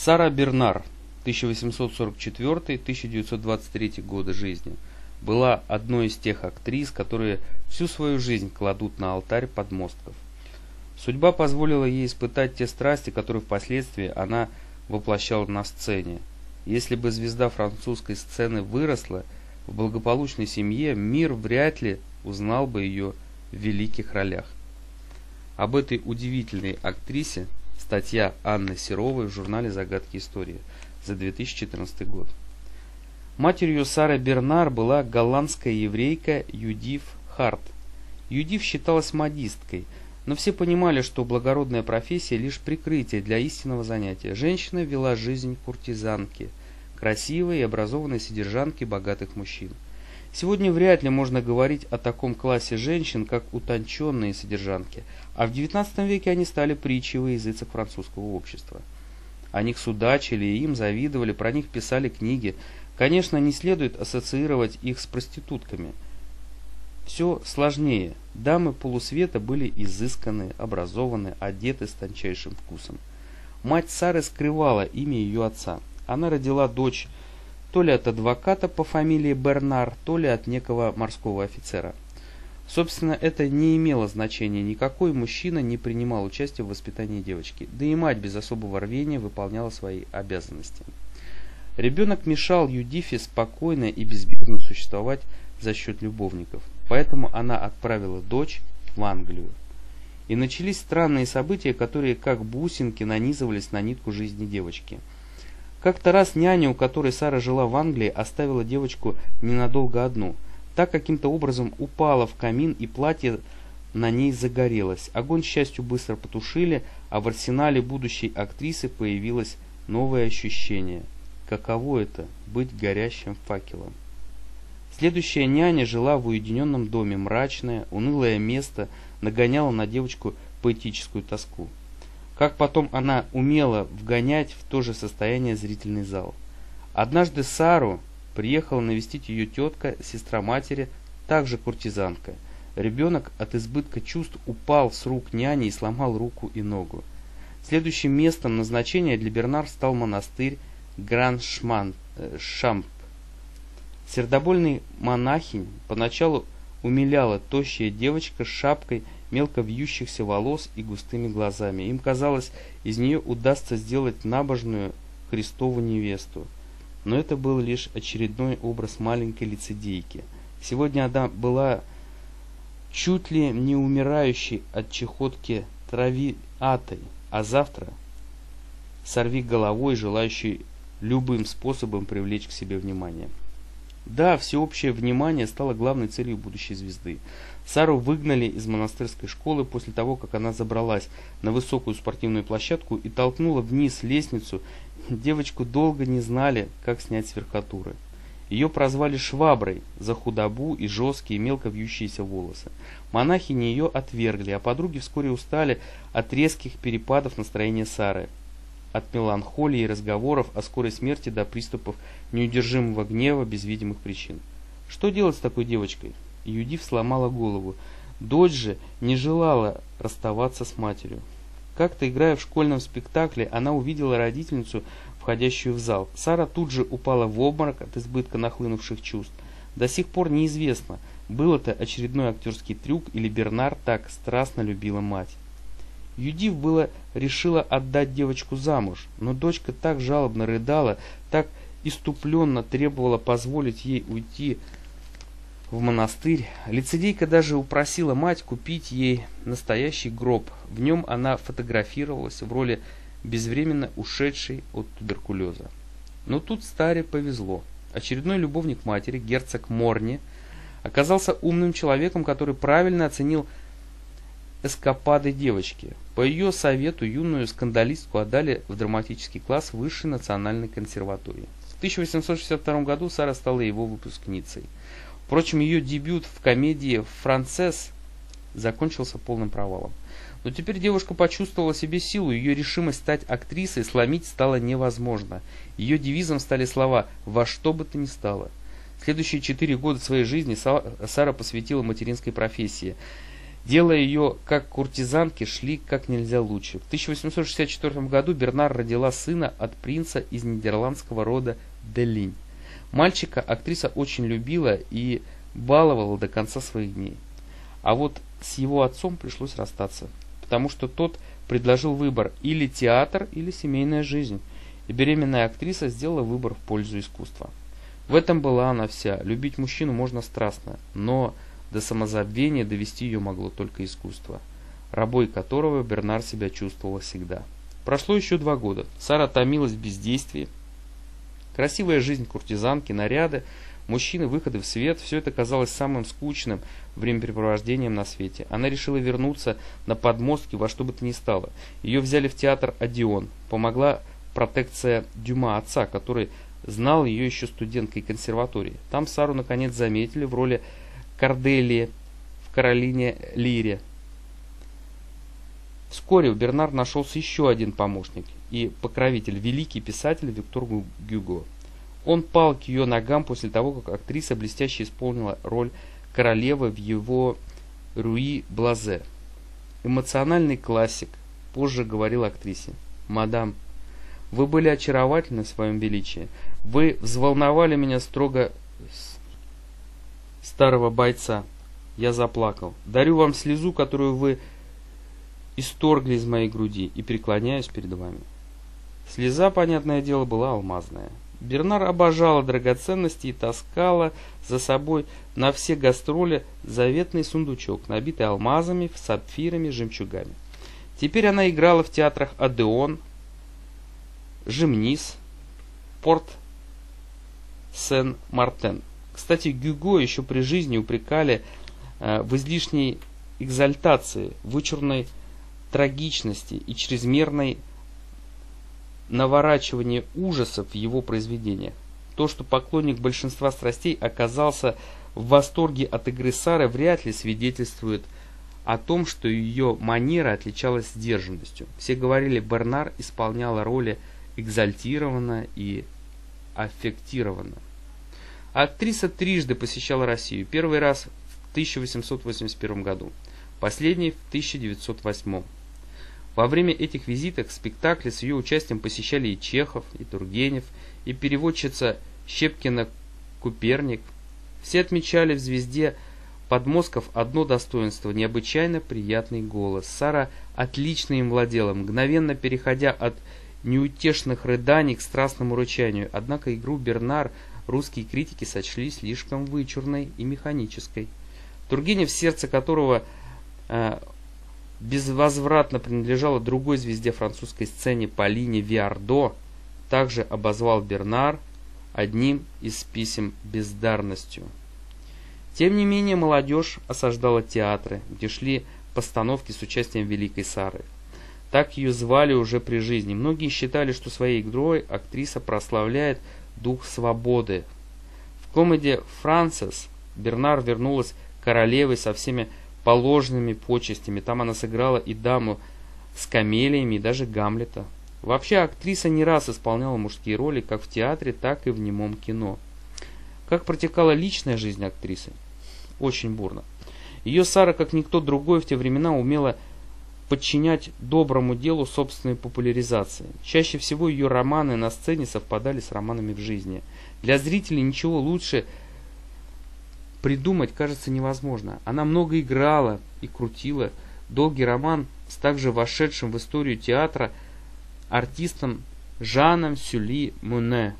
Сара Бернар, 1844-1923 годы жизни, была одной из тех актрис, которые всю свою жизнь кладут на алтарь подмостков. Судьба позволила ей испытать те страсти, которые впоследствии она воплощала на сцене. Если бы звезда французской сцены выросла в благополучной семье, мир вряд ли узнал бы ее в великих ролях. Об этой удивительной актрисе статья Анны Серовой в журнале «Загадки истории» за 2014 год. Матерью Сары Бернар была голландская еврейка Юдиф Харт. Юдиф считалась модисткой, но все понимали, что благородная профессия лишь прикрытие для истинного занятия. Женщина вела жизнь куртизанки, красивой и образованной содержанки богатых мужчин. Сегодня вряд ли можно говорить о таком классе женщин, как утонченные содержанки, а в XIX веке они стали притчей во языцах французского общества. О них судачили и им завидовали, про них писали книги. Конечно, не следует ассоциировать их с проститутками. Все сложнее. Дамы полусвета были изысканны, образованы, одеты с тончайшим вкусом. Мать Сары скрывала имя ее отца. Она родила дочь то ли от адвоката по фамилии Бернар, то ли от некого морского офицера. Собственно, это не имело значения, никакой мужчина не принимал участия в воспитании девочки, да и мать без особого рвения выполняла свои обязанности. Ребенок мешал Юдифе спокойно и безбедно существовать за счет любовников, поэтому она отправила дочь в Англию. И начались странные события, которые как бусинки нанизывались на нитку жизни девочки. Как-то раз няня, у которой Сара жила в Англии, оставила девочку ненадолго одну. Та каким-то образом упала в камин, и платье на ней загорелось. Огонь, к счастью, быстро потушили, а в арсенале будущей актрисы появилось новое ощущение. Каково это – быть горящим факелом? Следующая няня жила в уединенном доме, мрачное, унылое место нагоняло на девочку поэтическую тоску. Как потом она умела вгонять в то же состояние зрительный зал. Однажды Сару приехала навестить ее тетка, сестра матери, также куртизанка. Ребенок от избытка чувств упал с рук няни и сломал руку и ногу. Следующим местом назначения для Бернар стал монастырь Гран-Шамп. Сердобольный монахинь поначалу умиляла тощая девочка с шапкой мелко вьющихся волос и густыми глазами. Им казалось, из нее удастся сделать набожную Христову невесту. Но это был лишь очередной образ маленькой лицедейки. Сегодня она была чуть ли не умирающей от чехотки травиатой, а завтра сорви головой, желающей любым способом привлечь к себе внимание. Да, всеобщее внимание стало главной целью будущей звезды. Сару выгнали из монастырской школы после того, как она забралась на высокую спортивную площадку и толкнула вниз лестницу. Девочку долго не знали, как снять с верхотуры. Ее прозвали шваброй за худобу и жесткие мелко вьющиеся волосы. Монахини ее отвергли, а подруги вскоре устали от резких перепадов настроения Сары. От меланхолии и разговоров о скорой смерти до приступов неудержимого гнева без видимых причин. Что делать с такой девочкой? Юдиф сломала голову. Дочь же не желала расставаться с матерью. Как-то, играя в школьном спектакле, она увидела родительницу, входящую в зал. Сара тут же упала в обморок от избытка нахлынувших чувств. До сих пор неизвестно, был это очередной актерский трюк или Бернар так страстно любила мать. Юдиф было решила отдать девочку замуж, но дочка так жалобно рыдала, так иступленно требовала позволить ей уйти в монастырь. Лицедейка даже упросила мать купить ей настоящий гроб. В нем она фотографировалась в роли безвременно ушедшей от туберкулеза. Но тут Старе повезло. Очередной любовник матери, герцог Морни, оказался умным человеком, который правильно оценил эскапады девочки. По ее совету юную скандалистку отдали в драматический класс Высшей национальной консерватории. В 1862 году Сара стала его выпускницей. Впрочем, ее дебют в комедии «Францесс» закончился полным провалом. Но теперь девушка почувствовала в себе силу, ее решимость стать актрисой сломить стало невозможно. Ее девизом стали слова «во что бы то ни стало». Следующие 4 года своей жизни Сара посвятила материнской профессии. Дела ее как куртизанки шли как нельзя лучше. В 1864 году Бернар родила сына от принца из нидерландского рода Делинь. Мальчика актриса очень любила и баловала до конца своих дней. А вот с его отцом пришлось расстаться, потому что тот предложил выбор: или театр, или семейная жизнь. И беременная актриса сделала выбор в пользу искусства. В этом была она вся. Любить мужчину можно страстно, но до самозабвения довести ее могло только искусство, рабой которого Бернар себя чувствовала всегда. Прошло еще 2 года. Сара томилась в бездействии. Красивая жизнь куртизанки, наряды, мужчины, выходы в свет – все это казалось самым скучным времяпрепровождением на свете. Она решила вернуться на подмостки во что бы то ни стало. Ее взяли в театр «Одеон». Помогла протекция Дюма, отца, который знал ее еще студенткой консерватории. Там Сару наконец заметили в роли Корделии в «Каролине Лире». Вскоре у Бернар нашелся еще один помощник и покровитель, великий писатель Виктор Гюго. Он пал к ее ногам после того, как актриса блестяще исполнила роль королевы в его «Руи Блазе». Эмоциональный классик позже говорил актрисе: «Мадам, вы были очаровательны в своем величии. Вы взволновали меня строго старого бойца. Я заплакал. Дарю вам слезу, которую вы исторгли из моей груди, и преклоняюсь перед вами». Слеза, понятное дело, была алмазная. Бернар обожала драгоценности и таскала за собой на все гастроли заветный сундучок, набитый алмазами, сапфирами, жемчугами. Теперь она играла в театрах «Одеон», «Жемнис», «Порт Сен-Мартен». Кстати, Гюго еще при жизни упрекали в излишней экзальтации, вычурной трагичности и чрезмерной наворачивании ужасов в его произведениях. То, что поклонник большинства страстей оказался в восторге от игры Сары, вряд ли свидетельствует о том, что ее манера отличалась сдержанностью. Все говорили, Бернар исполняла роли экзальтированно и аффектированно. Актриса трижды посещала Россию. Первый раз в 1881 году, последний в 1908. Во время этих визитов спектакли с ее участием посещали и Чехов, и Тургенев, и переводчица Щепкина-Куперник. Все отмечали в «Звезде подмостков» одно достоинство – необычайно приятный голос. Сара отлично им владела, мгновенно переходя от неутешных рыданий к страстному рычанию. Однако игру Бернар русские критики сочли слишком вычурной и механической. Тургенев, сердце которого безвозвратно принадлежало другой звезде французской сцены Полине Виардо, также обозвал Бернар одним из писем бездарностью. Тем не менее, молодежь осаждала театры, где шли постановки с участием великой Сары. Так ее звали уже при жизни. Многие считали, что своей игрой актриса прославляет дух свободы. В комедии «Франсес» Бернар вернулась королевой со всеми положенными почестями. Там она сыграла и даму с камелиями, и даже Гамлета. Вообще, актриса не раз исполняла мужские роли как в театре, так и в немом кино. Как протекала личная жизнь актрисы? Очень бурно. Ее Сара, как никто другой в те времена, умела подчинять доброму делу собственной популяризации. Чаще всего ее романы на сцене совпадали с романами в жизни. Для зрителей ничего лучше придумать, кажется, невозможно. Она много играла и крутила. Долгий роман с также вошедшим в историю театра артистом Жаном Сюли Муне.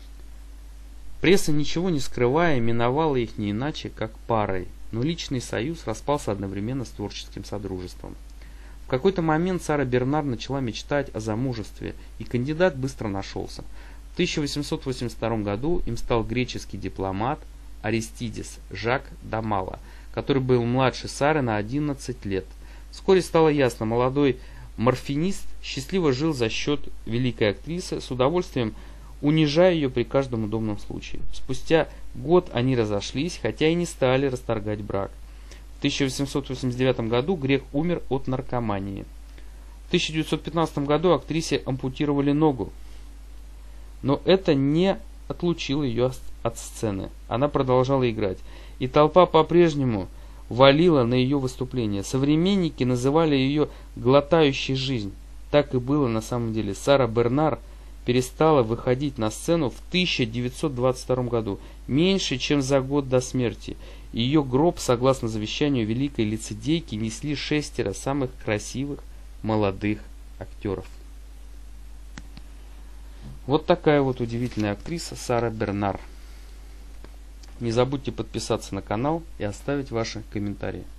Пресса, ничего не скрывая, именовала их не иначе, как парой, но личный союз распался одновременно с творческим содружеством. В какой-то момент Сара Бернар начала мечтать о замужестве, и кандидат быстро нашелся. В 1882 году им стал греческий дипломат Аристидис Жак Дамала, который был младше Сары на 11 лет. Вскоре стало ясно, молодой морфинист счастливо жил за счет великой актрисы, с удовольствием унижая ее при каждом удобном случае. Спустя год они разошлись, хотя и не стали расторгать брак. В 1889 году грек умер от наркомании. В 1915 году актрисе ампутировали ногу, но это не отлучило ее от сцены. Она продолжала играть, и толпа по-прежнему валило на ее выступления. Современники называли ее «глотающей жизнь». Так и было на самом деле. Сара Бернар перестала выходить на сцену в 1922 году, меньше чем за год до смерти. Ее гроб, согласно завещанию великой лицедейки, несли 6 самых красивых молодых актеров. Вот такая вот удивительная актриса Сара Бернар. Не забудьте подписаться на канал и оставить ваши комментарии.